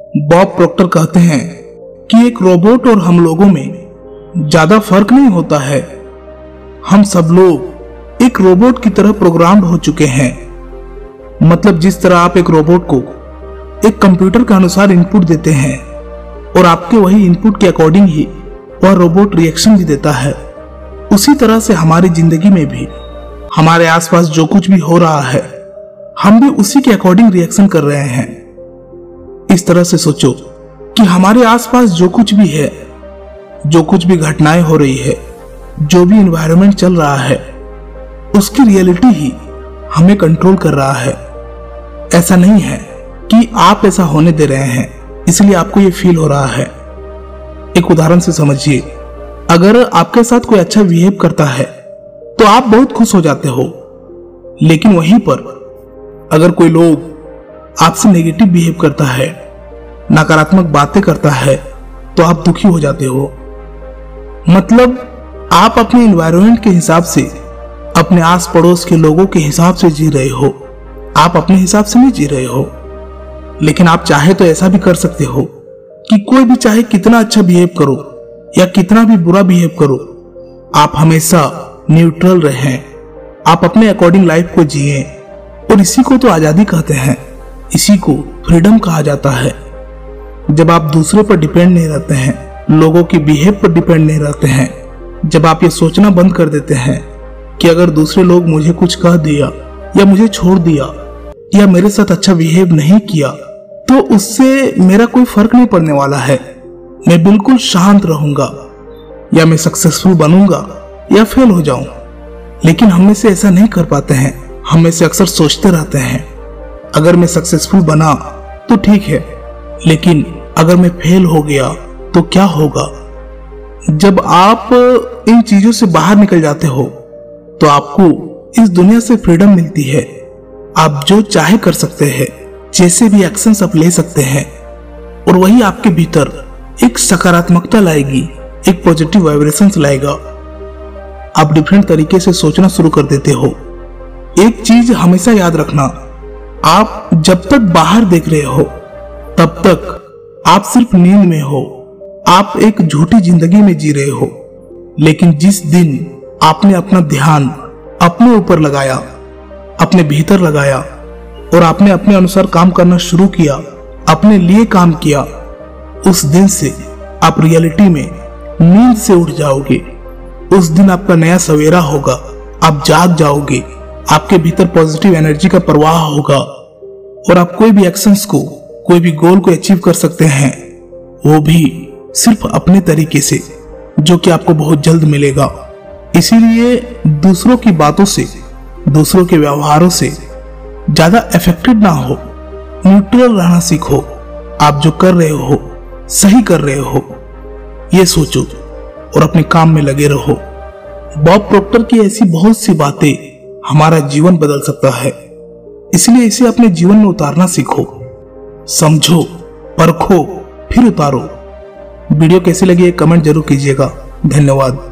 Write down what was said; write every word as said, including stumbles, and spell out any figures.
Bob proctor कहते हैं कि एक रोबोट और हम लोगों में ज्यादा फर्क नहीं होता है। हम सब लोग एक रोबोट की तरह प्रोग्राम्ड हो चुके हैं। मतलब जिस तरह आप एक रोबोट को एक कंप्यूटर के अनुसार इनपुट देते हैं और आपके वही इनपुट के अकॉर्डिंग ही वह रोबोट रिएक्शन भी देता है, उसी तरह से हमारी जिंदगी में भी हमारे आसपास जो कुछ भी हो रहा है हम भी उसी के अकॉर्डिंग रिएक्शन कर रहे हैं। इस तरह से सोचो कि हमारे आसपास जो कुछ भी है, जो कुछ भी घटनाएं हो रही है, जो भी एनवायरनमेंट चल रहा है, उसकी रियलिटी ही हमें कंट्रोल कर रहा है। ऐसा नहीं है कि आप ऐसा होने दे रहे हैं इसलिए आपको ये फील हो रहा है। एक उदाहरण से समझिए, अगर आपके साथ कोई अच्छा बिहेव करता है तो आप बहुत खुश हो जाते हो, लेकिन वहीं पर अगर कोई लोग आपसे नेगेटिव बिहेव करता है, नकारात्मक बातें करता है, तो आप दुखी हो जाते हो। मतलब आप अपने एनवायरनमेंट के हिसाब से, अपने आस पड़ोस के लोगों के हिसाब से जी रहे हो, आप अपने हिसाब से नहीं जी रहे हो। लेकिन आप चाहे तो ऐसा भी कर सकते हो कि कोई भी चाहे कितना अच्छा बिहेव करो या कितना भी बुरा बिहेव करो, आप हमेशा न्यूट्रल रहें, आप अपने अकॉर्डिंग लाइफ को जिए। और इसी को तो आजादी कहते हैं, इसी को फ्रीडम कहा जाता है। जब आप दूसरे पर डिपेंड नहीं रहते हैं, लोगों के बिहेव पर डिपेंड नहीं रहते हैं, जब आप ये सोचना बंद कर देते हैं कि अगर दूसरे लोग मुझे कुछ कह दिया या मुझे छोड़ दिया या मेरे साथ अच्छा बिहेव नहीं किया तो उससे मेरा कोई फर्क नहीं पड़ने वाला है, मैं बिल्कुल शांत रहूंगा, या मैं सक्सेसफुल बनूंगा या फेल हो जाऊं। लेकिन हम में से ऐसा नहीं कर पाते हैं। हम में से अक्सर सोचते रहते हैं अगर मैं सक्सेसफुल बना तो ठीक है, लेकिन अगर मैं फेल हो गया तो क्या होगा। जब आप इन चीजों से बाहर निकल जाते हो तो आपको इस दुनिया से फ्रीडम मिलती है। आप जो चाहे कर सकते हैं, जैसे भी एक्शंस आप ले सकते हैं, और वही आपके भीतर एक सकारात्मकता लाएगी, एक पॉजिटिव वाइब्रेशंस लाएगा। आप डिफरेंट तरीके से सोचना शुरू कर देते हो। एक चीज हमेशा याद रखना, आप जब तक बाहर देख रहे हो तब तक आप सिर्फ नींद में हो, आप एक झूठी जिंदगी में जी रहे हो। लेकिन जिस दिन आपने अपना ध्यान अपने ऊपर लगाया, अपने भीतर लगाया, और आपने अपने अनुसार काम करना शुरू किया, अपने लिए काम किया, उस दिन से आप रियलिटी में नींद से उठ जाओगे। उस दिन आपका नया सवेरा होगा, आप जाग जाओगे, आपके भीतर पॉजिटिव एनर्जी का प्रवाह होगा और आप कोई भी एक्शंस को, कोई भी गोल को अचीव कर सकते हैं, वो भी सिर्फ अपने तरीके से, जो कि आपको बहुत जल्द मिलेगा। इसीलिए दूसरों की बातों से, दूसरों के व्यवहारों से ज्यादा अफेक्टेड ना हो, न्यूट्रल रहना सीखो। आप जो कर रहे हो सही कर रहे हो, ये सोचो और अपने काम में लगे रहो। बॉब प्रोक्टर की ऐसी बहुत सी बातें हमारा जीवन बदल सकता है, इसलिए इसे अपने जीवन में उतारना सीखो। समझो, परखो, फिर उतारो। वीडियो कैसी लगी कमेंट जरूर कीजिएगा। धन्यवाद।